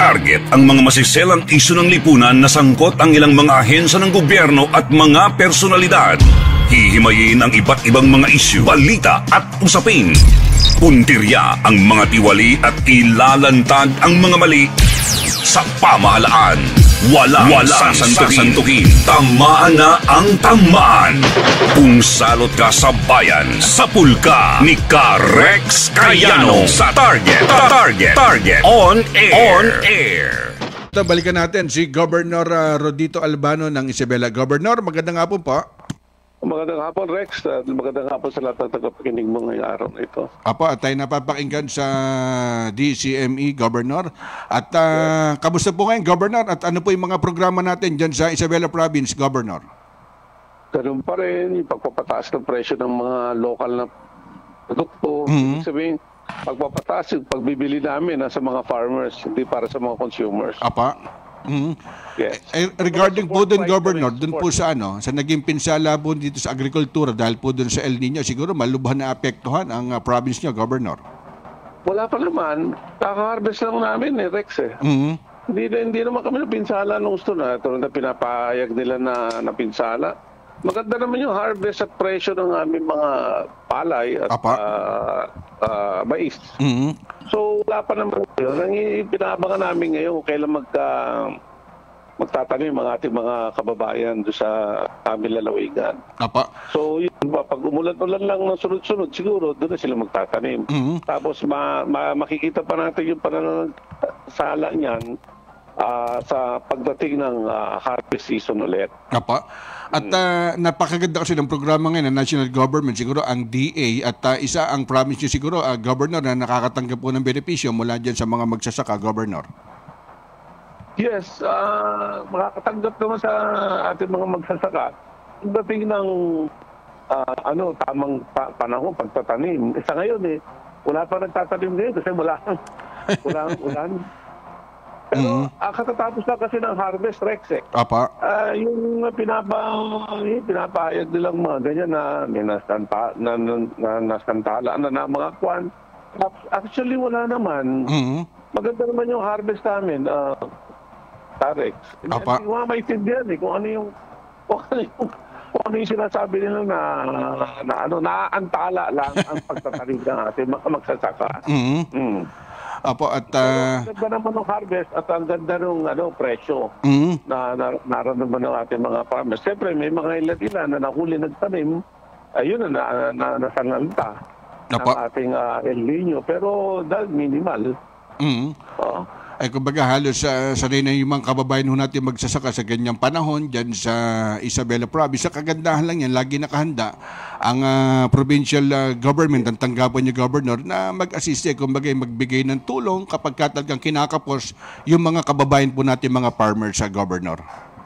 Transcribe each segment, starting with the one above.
Target ang mga masiselang isyu ng lipunan na sangkot ang ilang mga ahensya ng gobyerno at mga personalidad. Hihimayin ang iba't ibang mga isyu, balita at usapin. Puntirya ang mga tiwali at ilalantad ang mga mali sa pamahalaan. Walang sasantukin. Tamaan na ang tamaan. Kung salot ka sa bayan, sapul ka ni Rex Cayano sa Target On Air. Ito, balikan natin si Governor Rodito Albano ng Isabela. Governor, magandang hapon po. Magandang hapon, Rex. Magandang hapon sa lahat ng tagapakinig mo ngayong araw na ito. Apo, at tayo napapakinggan sa DCME, Governor. At kamusta po ngayon, Governor? At ano po yung mga programa natin dyan sa Isabela Province, Governor? Ganun pa rin, yung pagpapataas ng presyo ng mga local na produkto. Ibig sabihin, pagpapataas yung pagbibili namin sa mga farmers, hindi para sa mga consumers. Apa? Yes. Regarding po dun, Governor, dun po sa sa naging pinsala po dito sa agrikultura dahil po dun sa El Nino, siguro malubhan na apektuhan ang province niyo, Governor. Wala pa naman. Kaka-harvest lang namin, Rex. Hindi naman kami napinsala nung gusto na. Ito na pinapahayag nila na napinsala. Maganda naman yung harvest at presyo ng aming mga palay at mais. So wala pa naman yun. Ang pinabangan namin ngayon kung kailan magtatanim ang ating mga kababayan doon sa aming lalawigan. So yun, pag umulan-ulan lang ng sunod-sunod, siguro doon na sila magtatanim. Tapos makikita pa natin yung pananasala niyan sa pagdating ng harvest season ulit. At napakaganda kasi ng programa ngayon ng national government, siguro ang DA at isa ang province niyo siguro, Governor, na nakakatanggap po ng benepisyo mula dyan sa mga magsasaka, Governor. Yes, makakatanggap naman sa ating mga magsasaka. Pagdating ng tamang panahon, pagtatanim. Sa ngayon wala pa nagtatanim ngayon kasi wala ulan. Pero katatapos na kasi ng harvest, Rex. Yung pinapahayag nilang mga ganyan na may nasantala na mga kwan. Actually, wala naman. Maganda naman yung harvest namin, Rex. Hindi ko maintindihan kung ano yung sinasabi nila na naantala lang ang pagtatanim ng ating magsasaka. At ang ganda naman ng harvest at ang ganda ng presyo na naramdaman ng ating mga farmers. Siyempre, may mga ilan na nahuli nagtanim, ayun na nasangalta ng ating El Nino. Pero dahil minimal. Kumbaga halos sanay na yung mga kababayan natin magsasaka sa ganyang panahon dyan sa Isabela Province. Sa kagandahan lang yan, lagi nakahanda ang provincial government, ang tanggapan niyo, Governor, na mag-assist, kumbaga magbigay ng tulong kapag talagang kinakapos yung mga kababayan po natin, mga farmers sa Governor.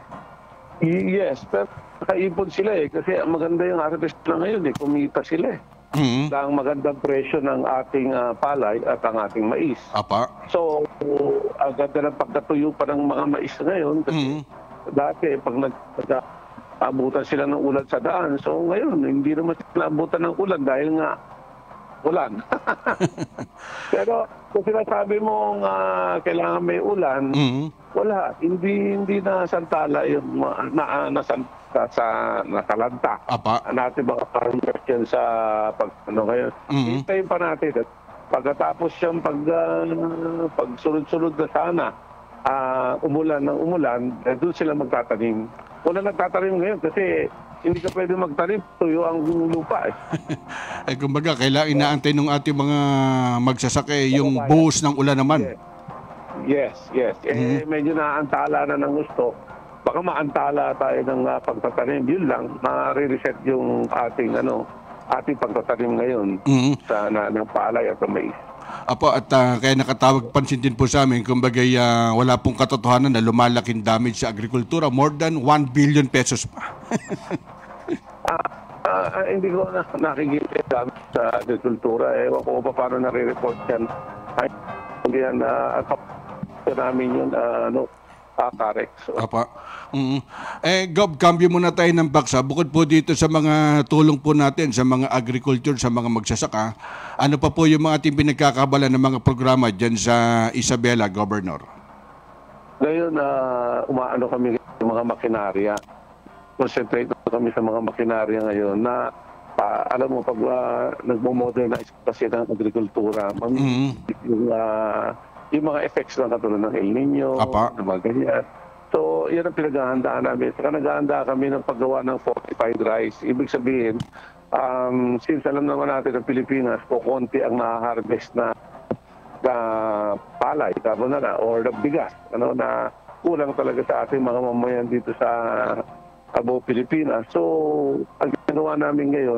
Yes, pero nakaipon sila kasi maganda yung harvest na ngayon kumita sila ang magandang presyo ng ating palay at ang ating mais. So, ang ganda ng pagkatuyo pa ng mga mais ngayon kasi dati pag nag-abutan sila ng ulan sa daan, so ngayon hindi naman sila abutan ng ulan dahil nga ulan. Pero kung sinasabi mo kailangan may ulan, wala. Hindi nasantala yung nakalanta. Natin mga farmers yan sa ngayon. Hintayin pa natin. Pagkatapos siyang pag sunod-sunod na sana, umulan ng umulan, doon sila magtatanim. Wala nagtatanim ngayon kasi hindi ka pwede magtanim, tuyo ang lupa. Kumbaga, kailangan inaantay ng ating mga magsasaka yung buhos ng ulan naman. Yes. Medyo naantala na ng gusto. Baka maantala tayo ng pagtatanim. Yun lang, ma-reset yung ating pagtatanim ngayon sa ng palay at mais. At kaya nakatawag pansin din po sa amin, kumbaga wala pong katotohanan na lumalaking damage sa agrikultura, more than 1 billion pesos pa. Hindi ko nakikita damage sa agrikultura. Ewan ko pa paano nare-report yan. Hindi yan namin yun, Karex. Gob, cambio muna tayo ng baksa. Bukod po dito sa mga tulong po natin sa mga agriculture, sa mga magsasaka, ano pa po yung mga ating pinagkakabala ng mga programa dyan sa Isabela, Governor? Ngayon, umaano kami ng mga makinarya. Concentrate kami sa mga makinarya ngayon na alam mo, pag nagmo-modernize kasi ng agrikultura, yung mga effects ng katulad ng El Nino, ng mga ganyan. So, yan ang pinaghahandaan namin. Saka naghahanda kami ng paggawa ng fortified rice. Ibig sabihin, since alam naman natin ng Pilipinas, kukunti ang na-harvest na palay, carbonara, or the bigas, na kulang talaga sa ating mga mamayan dito sa buong Pilipinas. So, ang ginawa namin ngayon,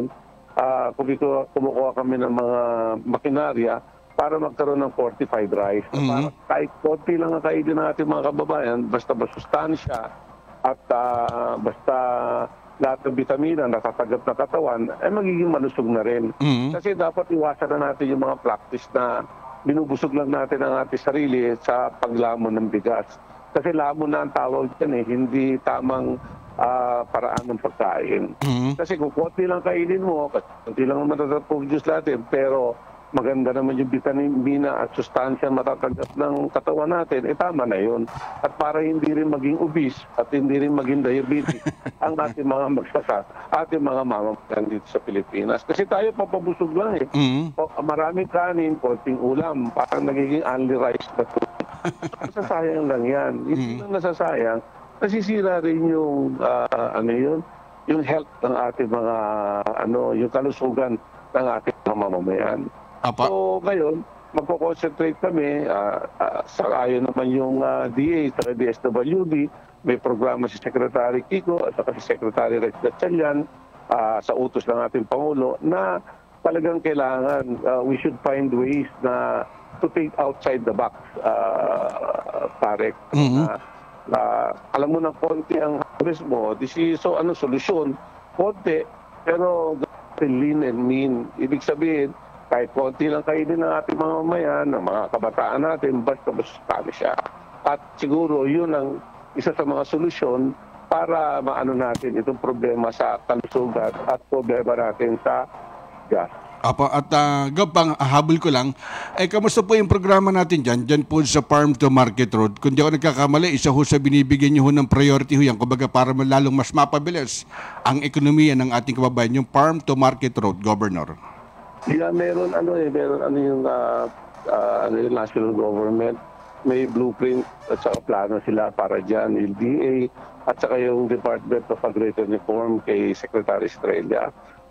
kumukuha kami ng mga makinarya para magkaroon ng fortified rice. Para kahit konti lang ang kainin ng ating mga kababayan, basta masustansya at basta lahat ng vitamina na natatanggap na katawan, ay magiging malusog na rin. Kasi dapat iwasan na natin yung mga practice na binubusog lang natin ang ating sarili sa paglamon ng bigas. Kasi lamon na ang tawag dyan hindi tamang paraan ng pagkain. Kasi kung konti lang kainin mo, konti lang matataproduce natin, pero maganda naman yung vitamina at sustansya matatanggap ng katawan natin, tama na yun. At para hindi rin maging obese at hindi rin maging diabetic ang ating mga magsasaka, ating mga mamamayan dito sa Pilipinas. Kasi tayo papabusog lang maraming kanin, konting ulam, parang nagiging only rice na ito. Nasasayang lang yan. Hindi lang nasasayang, nasisira rin yung, yung health ng ating mga, yung kalusugan ng ating mga mamamayan. So ngayon, magko-concentrate kami, ayon naman yung DA sa DSWD, may programa si Secretary Kiko at saka si Secretary Rex Gatchalian sa utos ng ating Pangulo na talagang kailangan, we should find ways na to think outside the box, Tarek. Alam mo na konti ang harvest mo, so solusyon, konti, pero lean and mean. Ibig sabihin, kahit konti lang kainin ng ating mga mamayan, ng mga kabataan natin, basta siya. At siguro yun ang isa sa mga solusyon para maano natin itong problema sa kalusugan at problema natin sa gas. At Gab, habol ko lang, kamusta po yung programa natin dyan po sa Farm to Market Road? Kung di ako nagkakamali, isa ho sa binibigyan nyo ng priority ho yan, kumbaga para lalong mas mapabilis ang ekonomiya ng ating kababayan, yung Farm to Market Road, Governor. Yeah, meron yung national government, may blueprint at saka plano sila para dyan, yung DA at saka yung Department of Agrarian Reform kay Secretary Estrella.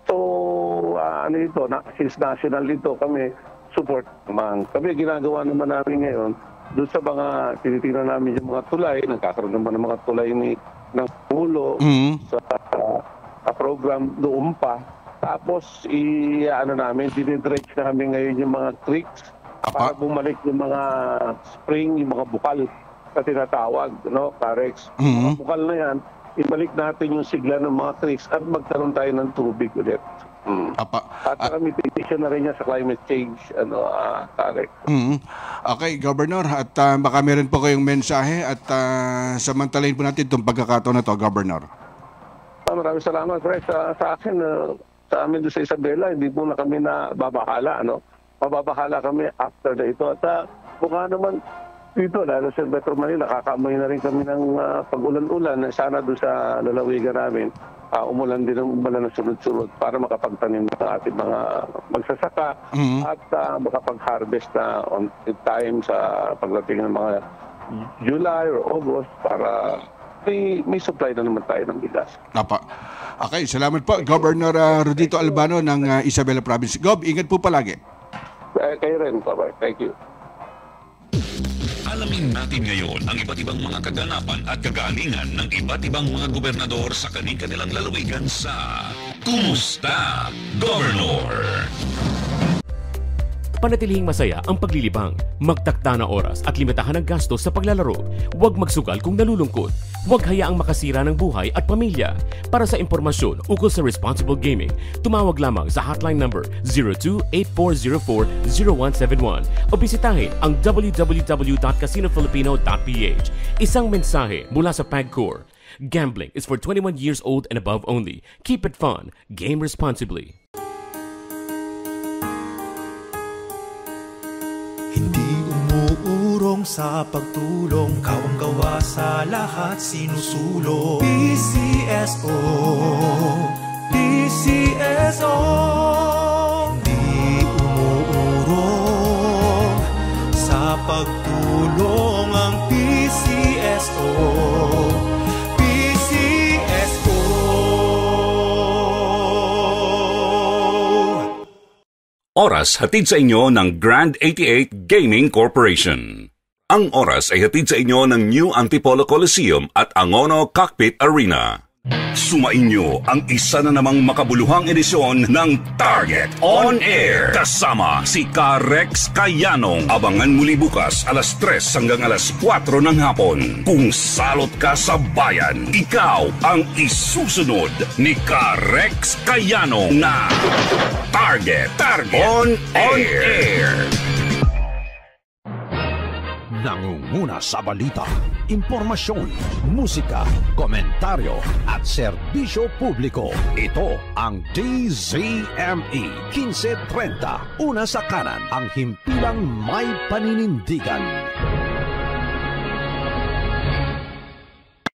So, since national ito, kami support naman. Kami ginagawa naman namin ngayon, doon sa mga tinitingnan namin yung mga tulay, nagkakaroon naman ng mga tulay ng Pangulo sa program doon pa. Tapos, dinidredge namin ngayon yung mga creeks para bumalik yung mga spring, yung mga bukal na tinatawag, Parex. Mga bukal na yan, ibalik natin yung sigla ng mga creeks at magkaroon tayo ng tubig ulit. At kami petition na rin niya sa climate change, Tarek. Okay, Governor, at baka meron po kayong mensahe at samantalahin po natin itong pagkakataon na to, Governor. Maraming salamat, Rex. Sa akin, sa amin doon sa Isabela, hindi po na kami na babahala, mababahala kami after na ito. At mukha naman dito, lalo sa Metro Manila, kakaamoy na rin kami ng pag-ulan-ulan. Sana doon sa lalawigan namin, umulan ng sunod-sunod para makapagtanim ng ating mga magsasaka at makapag-harvest na on time sa pagdating ng mga July or August para may supply na naman tayo ng bigas. Okay, salamat po, Governor Rodito Albano ng Isabela Province. Gob, ingat po palagi. Kayo rin, bye-bye. Thank you. Alamin natin ngayon ang iba't ibang mga kaganapan at kagalingan ng iba't ibang mga gobernador sa kanilang lalawigan sa Kumusta, Governor? Panatilihing masaya ang paglilibang, magtakda na oras at limitahan ang gastos sa paglalaro. Huwag magsugal kung nalulungkot. Huwag hayaang makasira ng buhay at pamilya. Para sa impormasyon ukol sa responsible gaming, tumawag lamang sa hotline number 02-8404-0171 o bisitahin ang www.casinofilipino.ph. Isang mensahe mula sa PAGCOR. Gambling is for 21 years old and above only. Keep it fun. Game responsibly. Hindi umuurong sa pagtulong, kawang-gawa sa lahat sinusulong. PCSO, PCSO, di umuurong sa pagtulong ang PCSO. PCSO. Oras hatid sa inyo ng Grand 88 Gaming Corporation. Ang oras ay hatid sa inyo ng New Antipolo Coliseum at Angono Cockpit Arena. Sumainyo ang isa na namang makabuluhang edisyon ng Target On Air. Kasama si Ka-Rex Kayanong. Abangan muli bukas alas 3 hanggang alas 4 ng hapon. Kung salot ka sa bayan, ikaw ang isusunod ni Ka-Rex Kayanong na Target On Air. Nangunguna sa balita, impormasyon, musika, komentaryo at serbisyo publiko. Ito ang DZME 1530. Una sa kanan, ang himpilang may paninindigan.